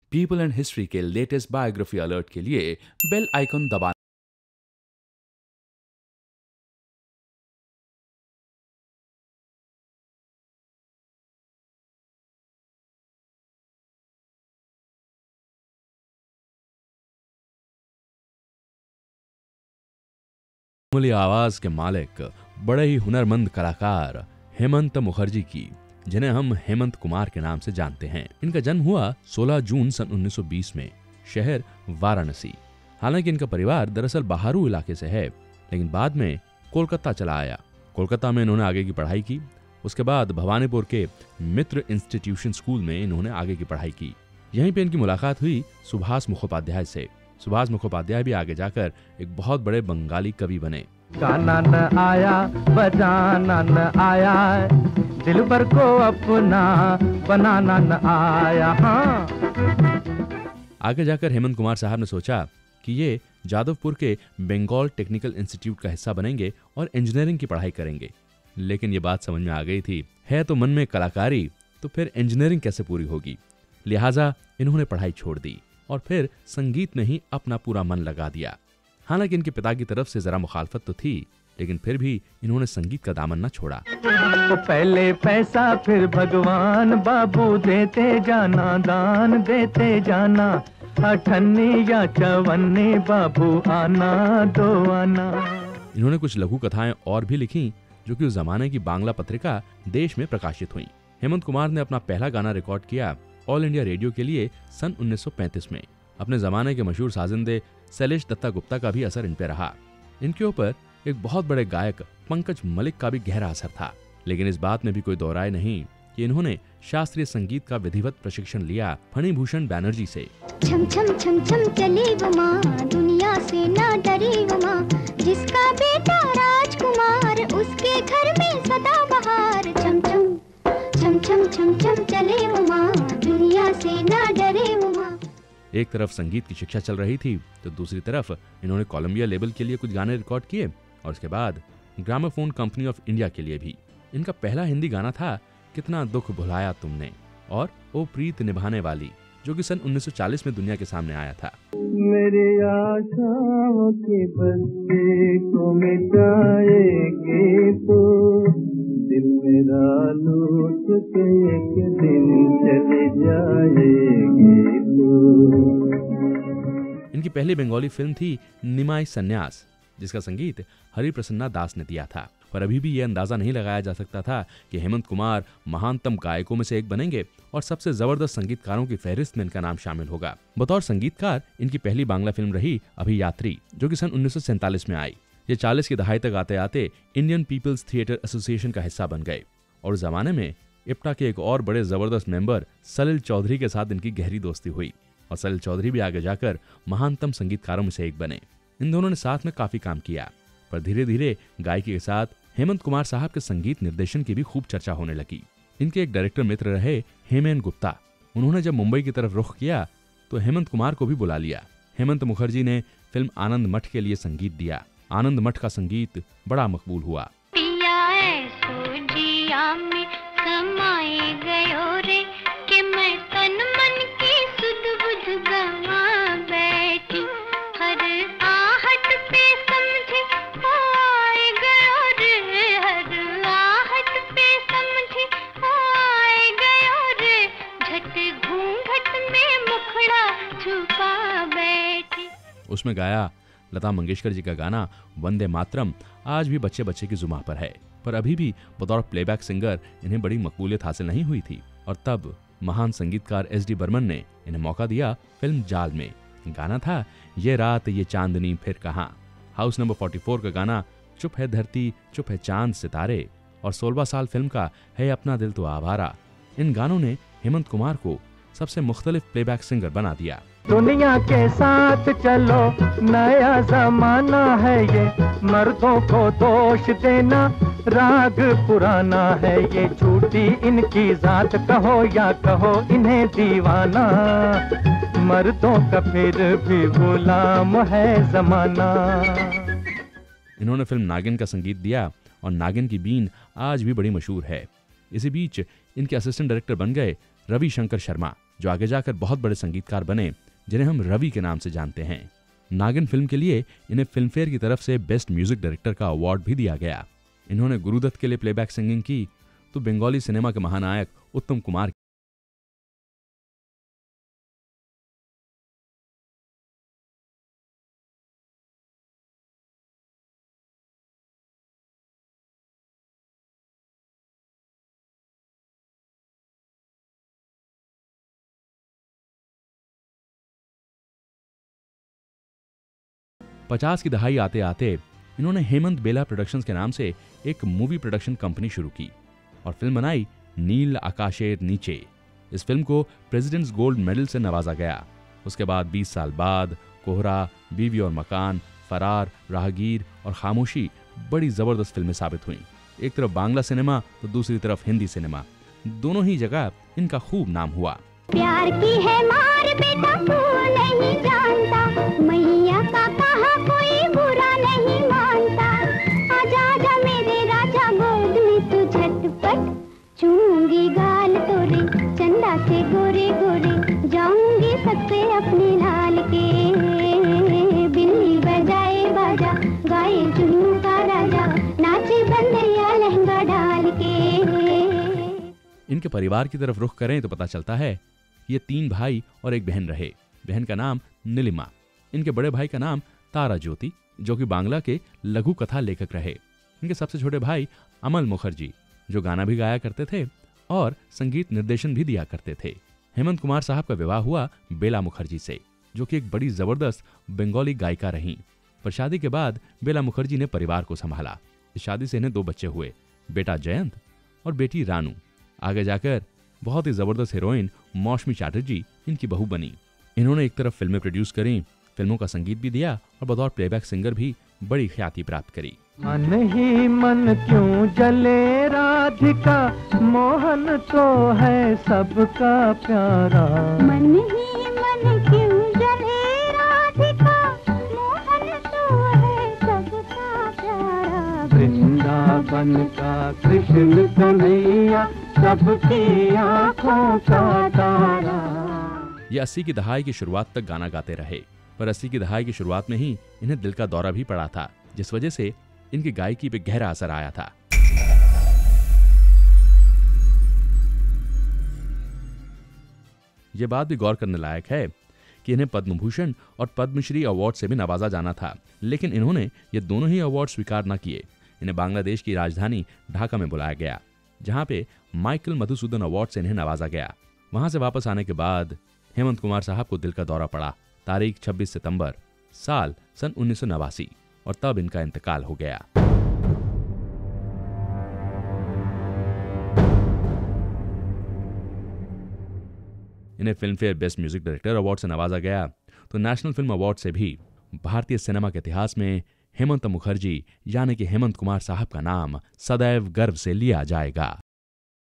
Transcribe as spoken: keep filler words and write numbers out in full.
People and history के latest biography alert के लिए बेल आइकन दबाना। मामूली आवाज के मालिक, बड़े ही हुनरमंद कलाकार हेमंत मुखर्जी की, जिन्हें हम हेमंत कुमार के नाम से जानते हैं। इनका जन्म हुआ सोलह जून सन उन्नीस सौ बीस में, शहर वाराणसी। हालांकि इनका परिवार दरअसल बाहरू इलाके से है, लेकिन बाद में कोलकाता चला आया। कोलकाता में इन्होंने आगे की पढ़ाई की। उसके बाद भवानीपुर के मित्र इंस्टीट्यूशन स्कूल में इन्होंने आगे की पढ़ाई की। यहीं पे इनकी मुलाकात हुई सुभाष मुखोपाध्याय से। सुभाष मुखोपाध्याय भी आगे जाकर एक बहुत बड़े बंगाली कवि बने। गाना न आया, बजाना न आया, दिल भर को अपना बनाना न आया। हाँ। आगे जाकर हेमंत कुमार साहब ने सोचा कि ये जादवपुर के बंगाल टेक्निकल इंस्टीट्यूट का हिस्सा बनेंगे और इंजीनियरिंग की पढ़ाई करेंगे। लेकिन ये बात समझ में आ गई थी, है तो मन में कलाकारी, तो फिर इंजीनियरिंग कैसे पूरी होगी। लिहाजा इन्होंने पढ़ाई छोड़ दी और फिर संगीत में ही अपना पूरा मन लगा दिया। हालांकि इनके पिता की तरफ से जरा मुखालफत तो थी, लेकिन फिर भी इन्होंने संगीत का दामन न छोड़ा। तो पहले पैसा फिर भगवान, बाबू देते जाना, दान देते जाना, अठन्नी या चवन्नी बाबू आना दो आना। इन्होंने कुछ लघु कथाएं और भी लिखी, जो कि उस जमाने की बांग्ला पत्रिका देश में प्रकाशित हुई। हेमंत कुमार ने अपना पहला गाना रिकॉर्ड किया ऑल इंडिया रेडियो के लिए सन उन्नीस सौ पैंतीस में। अपने जमाने के मशहूर साजिंदे शैलेश दत्ता गुप्ता का भी असर इन पे रहा। इनके ऊपर एक बहुत बड़े गायक पंकज मलिक का भी गहरा असर था। लेकिन इस बात में भी कोई दो राय नहीं कि इन्होंने शास्त्रीय संगीत का विधिवत प्रशिक्षण लिया फणिभूषण बैनर्जी से। छम छम छम छम चली वो माँ, दुनिया से ना डरी वो माँ, जिसका बेटा राजकुमार, उसके घर में सदा बहार। छम छम छम छम छम छम चले वो माँ, दुनिया से ना डरे वो माँ। एक तरफ संगीत की शिक्षा चल रही थी, तो दूसरी तरफ इन्होंने कोलंबिया लेबल के लिए कुछ गाने रिकॉर्ड किए और उसके बाद ग्रामोफोन कंपनी ऑफ इंडिया के लिए भी। इनका पहला हिंदी गाना था कितना दुख भुलाया तुमने और ओ प्रीत निभाने वाली, जो कि सन उन्नीस सौ चालीस में दुनिया के सामने आया था। मेरी आशाओं के बस्ते को मिटाएगी तो, दिल मेरा लूट के एक दिन चली जाएगी तो। इनकी पहली बंगाली फिल्म थी निमाई सन्यास, जिसका संगीत हरिप्रसन्ना दास ने दिया था। पर अभी भी यह अंदाजा नहीं लगाया जा सकता था कि हेमंत कुमार महानतम गायकों में से एक बनेंगे और सबसे जबरदस्त संगीतकारों की फहरिस्त में इनका नाम शामिल होगा। बतौर संगीतकार इनकी पहली बांग्ला फिल्म रही अभियात्री, जो कि सन उन्नीस सौ सैंतालीस में आई। ये चालीस की दहाई तक आते आते इंडियन पीपल्स थिएटर एसोसिएशन का हिस्सा बन गए और उस जमाने में इप्टा के एक और बड़े जबरदस्त मेंबर सलिल चौधरी के साथ इनकी गहरी दोस्ती हुई और सलिल चौधरी भी आगे जाकर महानतम संगीतकारों में से एक बने। इन दोनों ने साथ में काफी काम किया, पर धीरे धीरे गायकी के साथ हेमंत कुमार साहब के संगीत निर्देशन की भी खूब चर्चा होने लगी। इनके एक डायरेक्टर मित्र रहे हेमेन गुप्ता। उन्होंने जब मुंबई की तरफ रुख किया तो हेमंत कुमार को भी बुला लिया। हेमंत मुखर्जी ने फिल्म आनंद मठ के लिए संगीत दिया। आनंद मठ का संगीत बड़ा मकबूल हुआ। उसमें गाया लता मंगेशकर जी का गाना वंदे मातरम आज भी बच्चे बच्चे की जुबान पर है, पर अभी भी बतौर प्लेबैक सिंगर इन्हें बड़ी मकबूलियत हासिल नहीं हुई थी। और तब महान संगीतकार एस डी बर्मन ने इन्हें मौका दिया फिल्म जाल में। गाना था ये रात ये चांदनी फिर कहाँ। हाउस नंबर चौवालीस का गाना चुप है धरती चुप है चांद सितारे और सोलह साल फिल्म का है अपना दिल तो आवारा। इन गानों ने हेमंत कुमार को सबसे मुख्तलिफ प्लेबैक सिंगर बना दिया। दुनिया के साथ चलो, नया जमाना है ये, मर्दों को दोष देना राग पुराना है ये, झूठी इनकी जात कहो या कहो इन्हें दीवाना, मर्दों का फिर भी गुलाम है जमाना। इन्होंने फिल्म नागिन का संगीत दिया और नागिन की बीन आज भी बड़ी मशहूर है। इसी बीच इनके असिस्टेंट डायरेक्टर बन गए रवि शंकर शर्मा। जो आगे जाकर बहुत बड़े संगीतकार बने, जिन्हें हम रवि के नाम से जानते हैं। नागिन फिल्म के लिए इन्हें फिल्म फेयर की तरफ से बेस्ट म्यूजिक डायरेक्टर का अवार्ड भी दिया गया। इन्होंने गुरुदत्त के लिए प्लेबैक सिंगिंग की तो बंगाली सिनेमा के महानायक उत्तम कुमार पचास की दहाई आते आते इन्होंने हेमंत बेला प्रोडक्शंस के नाम से एक मूवी प्रोडक्शन कंपनी शुरू की और फिल्म बनाई नील आकाशेर नीचे। इस फिल्म को प्रेसिडेंट्स गोल्ड मेडल से नवाजा गया। उसके बाद बीस साल बाद कोहरा, बीवी और मकान, फरार, राहगीर और खामोशी बड़ी जबरदस्त फिल्में साबित हुईं। एक तरफ बांग्ला सिनेमा तो दूसरी तरफ हिंदी सिनेमा, दोनों ही जगह इनका खूब नाम हुआ। प्यार की है मार बेटा तू नहीं जानता, मैया का कहा कोई बुरा नहीं मानता। आजा आजा मेरे राजा गोद में तू झटपट, चूमूंगी गाल तोरे चंदा से गोरे गोरे, जाऊंगी सबसे अपने लाल के। बिल्ली बजाए बाजा गाए जुनू का राजा, नाचे बंदरिया लहंगा डाल के। इनके परिवार की तरफ रुख करें तो पता चलता है ये तीन भाई और एक बहन रहे। बहन का नाम नीलिमा, इनके बड़े भाई का नाम तारा ज्योति, जो कि बांग्ला के लघु कथा लेखक रहे। इनके सबसे छोटे भाई अमल मुखर्जी, जो गाना भी गाया करते थे और संगीत निर्देशन भी दिया करते थे। हेमंत कुमार साहब का विवाह हुआ बेला मुखर्जी से, जो कि एक बड़ी जबरदस्त बंगाली गायिका रहीं। पर शादी के बाद बेला मुखर्जी ने परिवार को संभाला। इस शादी से इन्हें दो बच्चे हुए, बेटा जयंत और बेटी रानू। आगे जाकर बहुत ही जबरदस्त हीरोइन मौसमी चैटर्जी इनकी बहू बनी। इन्होंने एक तरफ फिल्में प्रोड्यूस करी, फिल्मों का संगीत भी दिया और बतौर प्लेबैक सिंगर भी बड़ी ख्याति प्राप्त करी। मन ही मन क्यों जले राधिका, मोहन तो है सबका प्यारा। मन ही मन क्यों जले राधिका, मोहन तो है सबका प्यारा। वृंदावन का कृष्ण कन्हैया, सबकी आंखों का तारा। ये अस्सी की दहाई की शुरुआत तक गाना गाते रहे, पर अस्सी की दहाई की शुरुआत में ही इन्हें दिल का दौरा भी पड़ा था, जिस वजह से इनकी गायकी पे गहरा असर आया था। यह बात भी गौर करने लायक है कि इन्हें पद्म भूषण और पद्मश्री अवार्ड से भी नवाजा जाना था, लेकिन इन्होंने ये दोनों ही अवार्ड स्वीकार न किए। इन्हें बांग्लादेश की राजधानी ढाका में बुलाया गया, जहां पे माइकल मधुसूदन अवार्ड से इन्हें नवाजा गया। वहां से वापस आने के बाद हेमंत कुमार साहब को दिल का दौरा पड़ा। तारीख छब्बीस सितंबर साल सन उन्नीस सौ नवासी, और तब इनका इंतकाल हो गया। इन्हें Filmfare best music director award से नवाजा गया तो नेशनल फिल्म अवार्ड से भी भारतीय सिनेमा के इतिहास में हेमंत मुखर्जी यानी कि हेमंत कुमार साहब का नाम सदैव गर्व से लिया जाएगा।